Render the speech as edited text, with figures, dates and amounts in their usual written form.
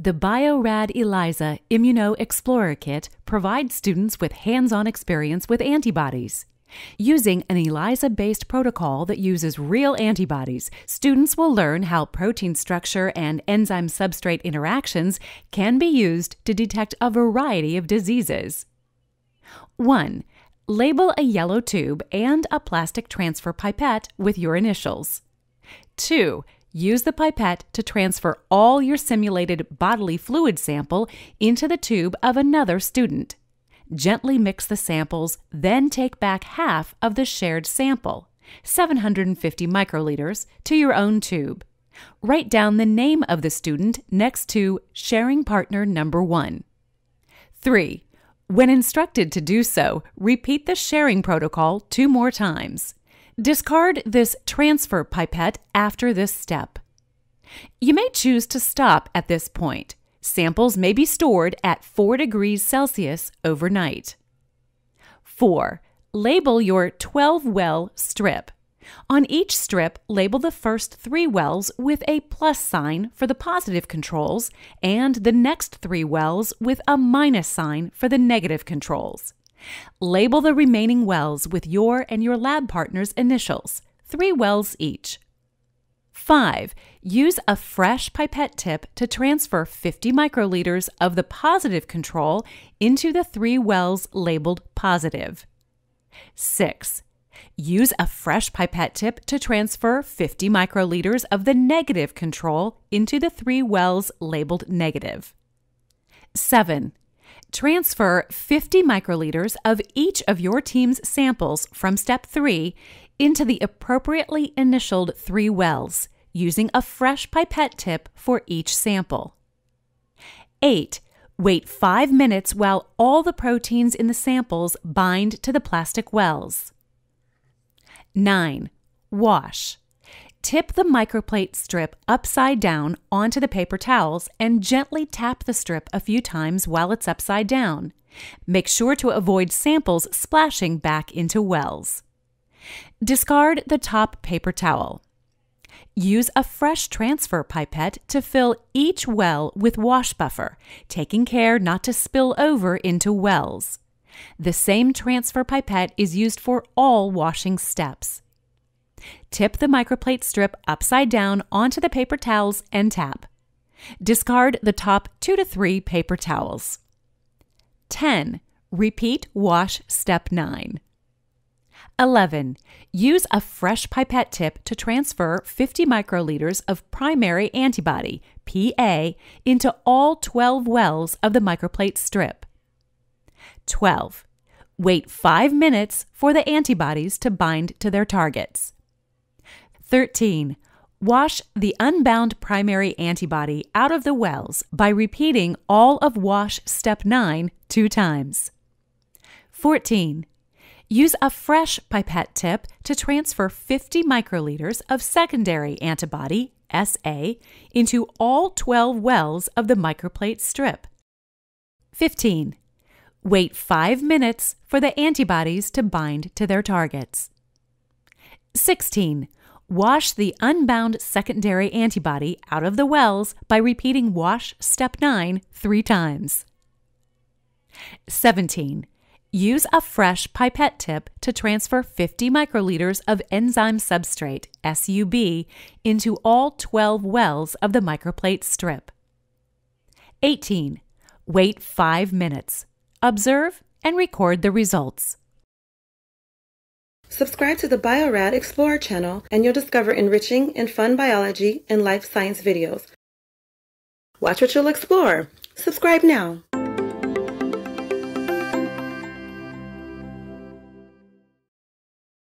The Bio-Rad ELISA Immuno Explorer Kit provides students with hands-on experience with antibodies. Using an ELISA-based protocol that uses real antibodies, students will learn how protein structure and enzyme-substrate interactions can be used to detect a variety of diseases. 1. Label a yellow tube and a plastic transfer pipette with your initials. 2. Use the pipette to transfer all your simulated bodily fluid sample into the tube of another student. Gently mix the samples, then take back half of the shared sample, 750 microliters, to your own tube. Write down the name of the student next to sharing partner number 1. 3. When instructed to do so, repeat the sharing protocol 2 more times. Discard this transfer pipette after this step. You may choose to stop at this point. Samples may be stored at 4 degrees Celsius overnight. 4. Label your 12-well strip. On each strip, label the first 3 wells with a plus sign for the positive controls and the next 3 wells with a minus sign for the negative controls. Label the remaining wells with your and your lab partner's initials, 3 wells each. 5. Use a fresh pipette tip to transfer 50 microliters of the positive control into the 3 wells labeled positive. 6. Use a fresh pipette tip to transfer 50 microliters of the negative control into the 3 wells labeled negative. 7. Transfer 50 microliters of each of your team's samples from step 3 into the appropriately initialed 3 wells, using a fresh pipette tip for each sample. 8. Wait 5 minutes while all the proteins in the samples bind to the plastic wells. 9. Wash. Tip the microplate strip upside down onto the paper towels and gently tap the strip a few times while it's upside down. Make sure to avoid samples splashing back into wells. Discard the top paper towel. Use a fresh transfer pipette to fill each well with wash buffer, taking care not to spill over into wells. The same transfer pipette is used for all washing steps. Tip the microplate strip upside down onto the paper towels and tap. Discard the top 2 to 3 paper towels. 10. Repeat wash step 9. 11. Use a fresh pipette tip to transfer 50 microliters of primary antibody, PA, into all 12 wells of the microplate strip. 12. Wait 5 minutes for the antibodies to bind to their targets. 13. Wash the unbound primary antibody out of the wells by repeating all of wash step 9 2 times. 14. Use a fresh pipette tip to transfer 50 microliters of secondary antibody, SA, into all 12 wells of the microplate strip. 15. Wait 5 minutes for the antibodies to bind to their targets. 16. Wash the unbound secondary antibody out of the wells by repeating wash step 9 3 times. 17. Use a fresh pipette tip to transfer 50 microliters of enzyme substrate, SUB, into all 12 wells of the microplate strip. 18. Wait 5 minutes. Observe and record the results. Subscribe to the Bio-Rad Explorer channel and you'll discover enriching and fun biology and life science videos. Watch what you'll explore. Subscribe now.